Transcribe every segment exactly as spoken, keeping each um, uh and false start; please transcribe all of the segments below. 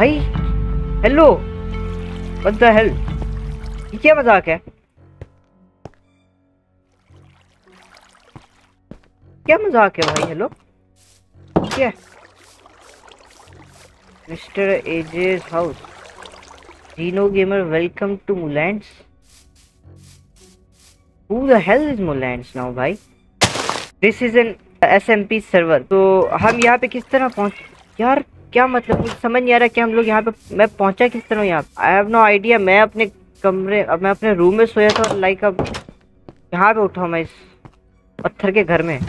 भाई hello, what the hell, ये क्या मजाक है? क्या मजाक है भाई? हेलो क्या? Mister ages house, Dino Gamer, welcome to Mulands. Who the hell is Mulands now, भाई? This is an S M P server. तो हम यहाँ पे किस तरह पहुँच, यार क्या मतलब मुझे समझ नहीं आ रहा कि हम लोग यहाँ पे, मैं पहुँचा किस तरह यहाँ? I have no idea. मैं अपने कमरे, अब मैं अपने रूम में सोया था, लाइक अब यहाँ पे उठा मैं इस पत्थर के घर में।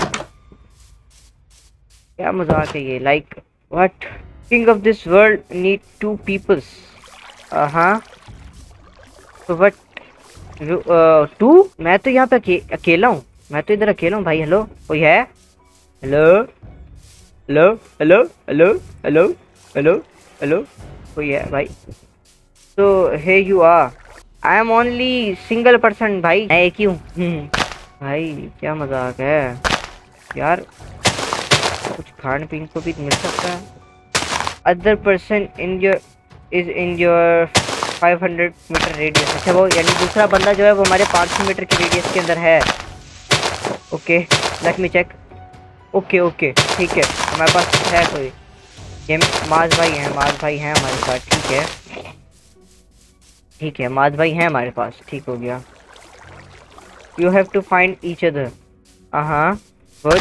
क्या मजाक है ये? Like what? King of this world need to peoples. हाँ तो बट टू, मैं तो यहाँ पे अके, अकेला हूँ। मैं तो इधर अकेला हूँ भाई। हेलो कोई है? Hello hello hello hello hello hello hello कोई है भाई? तो hey you are, I am only single person भाई, मैं एक ही हूँ। भाई क्या मजाक है यार, कुछ खाने पीने को भी मिल सकता है। Other person in your is in your five hundred metre radius. अच्छा वो यानी दूसरा बंदा जो है वो हमारे पाँच सौ मीटर के रेडियस के अंदर है। Okay let me check. Okay okay ठीक है, हमारे पास है कोई, ये माज भाई हैं, माज भाई हैं हमारे पास। ठीक है ठीक है, माज भाई हैं हमारे पास। ठीक हो गया। You have to find each other. हाँ गुड,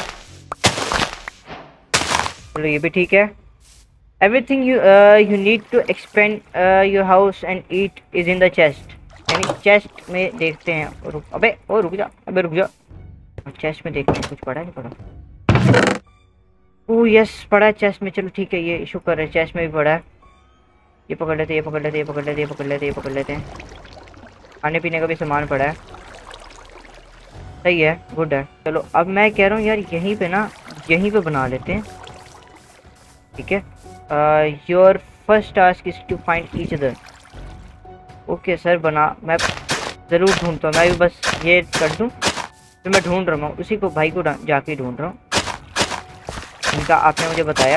चलो ये भी ठीक है। Everything you uh, you need to expand uh, your house and eat is in the chest। यानी चेस्ट में देखते हैं। रुक, अबे ओ रुक जा, अबे रुक जा, चेस्ट में देखते हैं कुछ पड़ा है नहीं पड़ा। ओह यस पड़ा है चेस्ट में। चलो ठीक है, ये शुक्र है चेस्ट में भी पड़ा है। ये पकड़ लेते ये पकड़ लेते ये पकड़ लेते ये पकड़ लेते ये पकड़ लेते हैं। खाने पीने का भी सामान पड़ा है, सही है, गुड है। चलो अब मैं कह रहा हूँ यार यहीं पे ना, यहीं पे बना लेते हैं। ठीक है, your first task is to find each other. Okay sir बना, मैं ज़रूर ढूंढता हूँ। मैं भी बस ये कर दूँ तो मैं ढूंढ रहा हूँ उसी को, भाई को जाके ढूंढ रहा हूँ इनका, आपने मुझे बताया।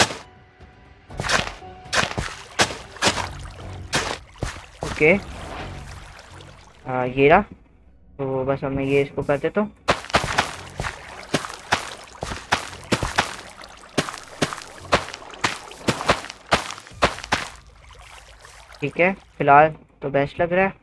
ओके आ, ये रहा, तो बस अब मैं ये इसको कर देता हूँ। ठीक है फिलहाल तो बेस्ट लग रहा है।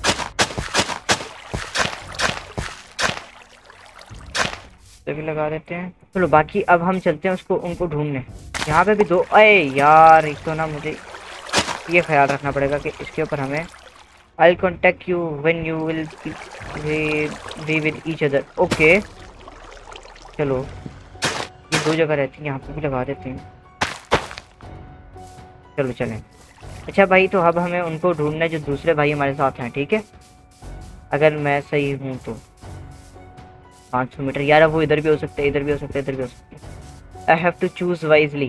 तो भी लगा देते हैं। चलो बाकी अब हम चलते हैं उसको, उनको ढूंढने। यहाँ पे भी दो, अरे यार एक तो ना मुझे ये ख्याल रखना पड़ेगा कि इसके ऊपर हमें I contact you when you will be with each other. Okay चलो ये दो जगह रहती है, यहाँ पे भी लगा देते हैं। चलो चलें। अच्छा भाई तो अब हमें उनको ढूंढना है जो दूसरे भाई हमारे साथ हैं। ठीक है, अगर मैं सही हूँ तो पाँच सौ मीटर। यार वो इधर भी हो सकते हैं, इधर भी हो सकते हैं, इधर भी हो सकते हैं। I have to choose wisely.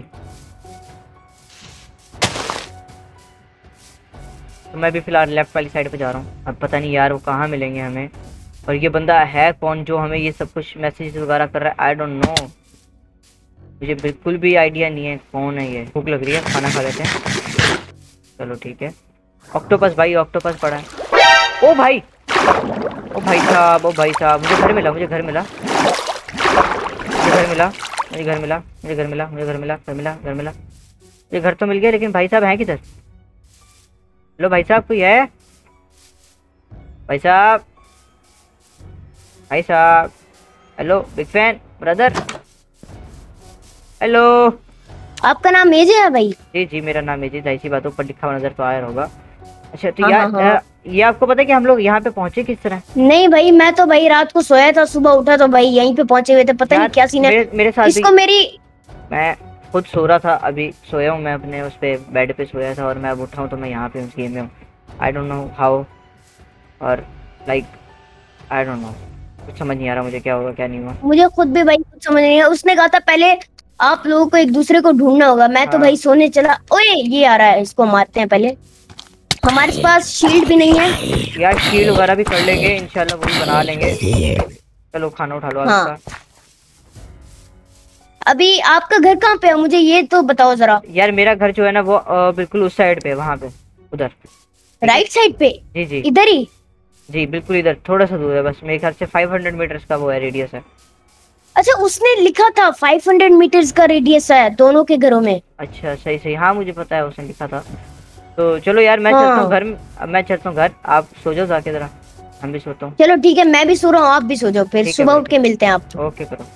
तो मैं भी फिलहाल लेफ्ट वाली साइड पे जा रहा हूँ। अब पता नहीं यार वो कहाँ मिलेंगे हमें, और ये बंदा है कौन जो हमें ये सब कुछ मैसेज वगैरह कर रहा है। आई डोंट नो, मुझे बिल्कुल भी आइडिया नहीं है कौन है ये। भूख लग रही है, खाना खा लेते हैं। चलो ठीक है। ऑक्टोपस भाई, ऑक्टोपस पड़ा है। ओ भाई, ओ भाई साहब, ओ भाई साहब, मुझे घर मिला, मुझे घर मिला, मुझे घर मिला, मुझे घर मिला, मुझे घर मिला, मुझे घर मिला, घर मिला, घर मिला। ये घर तो मिल गया, लेकिन भाई साहब हैं किधर? हेलो भाई साहब, कोई है? भाई साहब, भाई साहब, hello big fan brother, hello. आपका नाम मेजे है भाई? जी जी मेरा नाम मेजे, जाहिर सी बात ऊपर लिखा हुआ नजर तो आया होगा। अच्छा तो हाँ, यार हाँ, हाँ। ये आपको पता है कि हम लोग यहाँ पे पहुंचे किस तरह? नहीं भाई, मैं तो भाई रात को सोया था, सुबह उठा तो भाई यहीं पे पहुंचे हुए थे। पता नहीं क्या सीन है मेरे, मेरे साथ इसको भी, मेरी। मैं खुद सो रहा था, अभी सोया हूँ मैं अपने उस पे बेड पे सोया था, और मैं अब उठा हूँ तो मैं यहाँ पे उस गेम में हूँ। आई डोंट नो हाउ, और लाइक आई डोंट नो, कुछ समझ नहीं आ रहा मुझे क्या होगा क्या नहीं हुआ। मुझे खुद भी भाई कुछ समझ नहीं है। उसने कहा था पहले आप लोगों को एक दूसरे को ढूंढना होगा। मैं तो हाँ। भाई सोने चला। ओए ये आ रहा है, इसको मारते हैं पहले। हमारे पास शील्ड भी नहीं है यार, शील्ड वगैरह भी कर लेंगे इंशाल्लाह, वो भी बना लेंगे। चलो खाना उठा लो हाँ। आपका। अभी आपका घर कहाँ पे है, मुझे ये तो बताओ जरा। यार मेरा घर जो है ना वो अ, बिल्कुल उस साइड पे, वहाँ पे, उधर। राइट साइड पे? जी जी इधर ही? जी बिल्कुल इधर, थोड़ा सा दूर है बस, मेरे ख्याल से पाँच सौ मीटर्स का वो है, रेडियस है। अच्छा, उसने लिखा था पाँच सौ मीटर्स का रेडियस है दोनों के घरों में। अच्छा सही सही, हाँ मुझे पता है, उसने लिखा था। तो चलो यार मैं हाँ। चलता हूँ घर में, अब मैं चलता हूँ घर, आप सो जाओ जाके जरा, हम भी सोता हूँ। चलो ठीक है, मैं भी सो रहा हूँ, आप भी सो जाओ, फिर ठीक है सुबह भाई, उठ के मिलते हैं आप। ओके करो।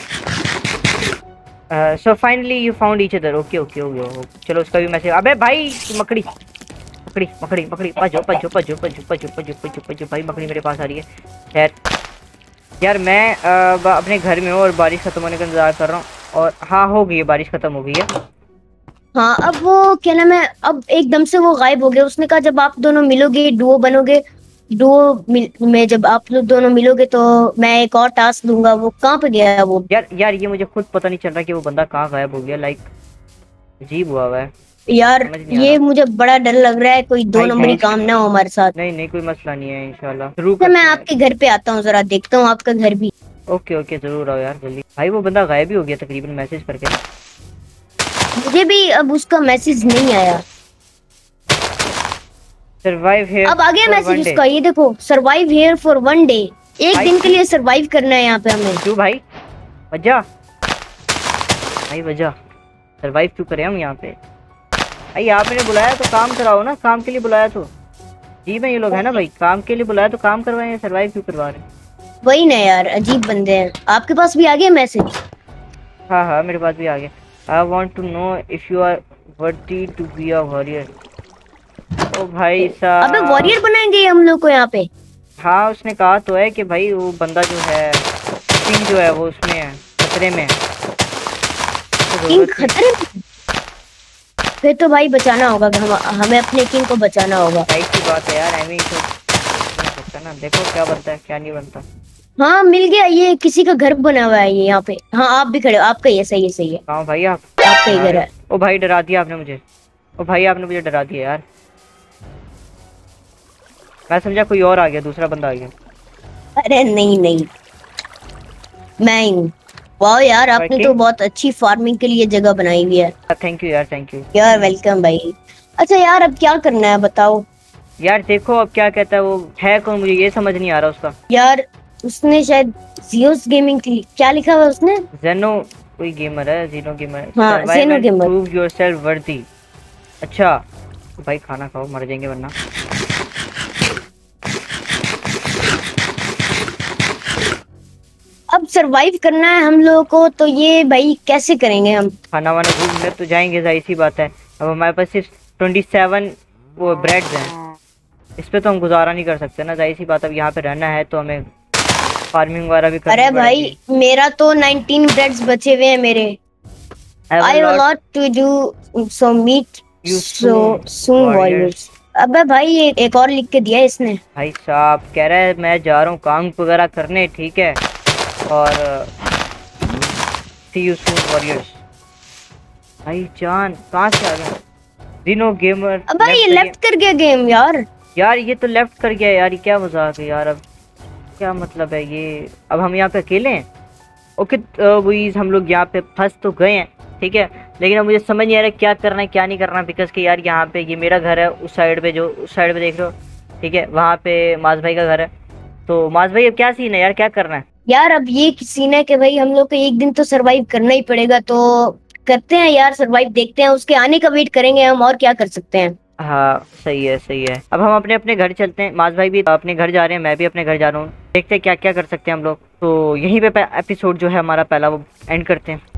So finally you found each other, okay okay okay. चलो उसका भी मैसेज, अबे भाई मकड़ी मकड़ी मकड़ी मकड़ी, भजो भजो भजो भजो भजो भजो भजो भजो, भाई मकड़ी मेरे पास आ रही है। खैर यार मैं uh, अपने घर में हूँ और बारिश खत्म होने का इंतजार कर रहा हूँ, और हाँ हो गई है, बारिश खत्म हो गई है। हाँ, अब वो क्या नाम है, अब एकदम से वो गायब हो गया। उसने कहा जब आप दोनों मिलोगे, डुओ बनोगे, डुओ में जब आप लोग दोनों मिलोगे तो मैं एक और टास्क दूंगा। वो कहाँ पे गया है वो? यार यार ये मुझे खुद पता नहीं चल रहा कि वो बंदा कहाँ गायब हो गया, लाइक अजीब हुआ हुआ है यार ये मुझे बड़ा डर लग रहा है, कोई दो नंबरी काम ना हो हमारे साथ। नहीं नहीं कोई मसला नहीं है, इंशाल्लाह शुरू तो मैं आपके घर पे आता हूँ, जरा देखता हूँ आपका घर भी। ओके ओके जरूर आओ यार जल्दी। भाई वो बंदा गायब ही हो गया तकरीबन, मैसेज करके। मुझे भी अब उसका मैसेज नहीं आया। सरवाइव हियर अब आ गया मैसेज उसका, ये देखो, survive here for one day. एक दिन के लिए सरवाइव करना है यहाँ पे हमें। क्यों भाई, वजह भाई वजह सरवाइव क्यों करें हम यहाँ पे? भाई आपने बुलाया तो काम कराओ ना, काम के लिए बुलाया तो जी में ये लोग है ना भाई, काम के लिए बुलाया तो काम करवाएं, सरवाइव क्यों करवा रहे हैं? वही ना यार, अजीब बंदे हैं। आपके पास भी आ गया मैसेज? हाँ हाँ मेरे पास भी आ गया। I want to know if you are worthy to be a warrior. ओ भाई साहब, अबे वॉरियर बनाएंगे हम लोग को यहाँ पे? हाँ उसने कहा तो है कि भाई वो बंदा जो है, किंग जो है वो उसमें है, खतरे में है। किंग खतरे में? फिर तो भाई बचाना होगा, हम, हमें अपने किंग को बचाना होगा। सही की बात है यार, एमी तो सकता ना, देखो क्या बनता है क्या नहीं बनता। हाँ मिल गया, ये किसी का घर बना हुआ है ये यहाँ पे। हाँ आप भी खड़े हो, आपका ये सही है, सही है। हाँ भाई आप, आपका ही घर है। ओ भाई डरा दिया आपने मुझे, ओ भाई आपने मुझे डरा दिया यार, मैं समझा कोई और आ गया, दूसरा बंदा आ गया। अरे नहीं नहीं, मैं ही हूँ। वाह यार, आपने तो बहुत अच्छी फार्मिंग के लिए जगह बनाई हुई है। थैंक यू यार, थैंक यू यार वेलकम भाई। अच्छा यार अब क्या करना है बताओ? यार देखो अब क्या कहता है वो, है कौन, मुझे ये समझ नहीं आ रहा उसका। यार उसने शायद जियोस गेमिंग की, क्या लिखा हुआ उसने? जेनो कोई गेमर है, जीनो गेमर। हाँ जेनो गेमर। प्रूव योरसेल्फ वर्दी। अच्छा भाई खाना खाओ, मर जाएंगे वरना। अब सरवाइव करना है हम लोगों को, तो ये भाई कैसे करेंगे हम? खाना वाना भूख तो जाएंगे, जाहिर सी बात है। अब हमारे पास सिर्फ ट्वेंटी सेवन वो ब्रेड्स हैं, इस पे तो हम गुजारा नहीं कर सकते ना, जाहिर सी बात। अब यहाँ पे रहना है तो हमें फार्मिंग वगैरह भी करनी अरे भाई मेरा तो नाइनटीन ब्रेड्स बचे हुए हैं मेरे। I have a lot to do, so meet you so soon warriors। अबे भाई ये एक और लिख के दिया है इसने। भाई साहब कह रहा है मैं जा रहा हूँ काम वगैरह करने, ठीक है, और see you soon warriors। भाई जान कहाँ से आ गया? जीनो गेमर। अब भाई ये लेफ्ट कर गया गेम यार। यार ये तो लेफ्ट कर गया यार, ये क्या मजाक है यार, अब क्या मतलब है ये? अब हम यहाँ पे अकेले हैं। ओके वही हम लोग यहाँ पे फंस तो गए हैं, ठीक है, लेकिन अब मुझे समझ नहीं आ रहा क्या करना है क्या नहीं करना, बिकॉज कि यार यहाँ पे ये मेरा घर है, उस साइड पे जो उस साइड पे देख रहे हो, ठीक है, वहाँ पे माज भाई का घर है। तो माज भाई अब क्या सीन है यार, क्या करना है? यार अब ये सीन है कि भाई हम लोग को एक दिन तो सरवाइव करना ही पड़ेगा, तो करते हैं यार सरवाइव, देखते हैं उसके आने का वेट करेंगे हम, और क्या कर सकते हैं। हाँ सही है सही है। अब हम अपने अपने घर चलते हैं, माज भाई भी अपने घर जा रहे हैं, मैं भी अपने घर जा रहा हूँ, देखते हैं क्या क्या कर सकते हैं हम लोग। तो यहीं पे एपिसोड जो है हमारा पहला वो एंड करते हैं।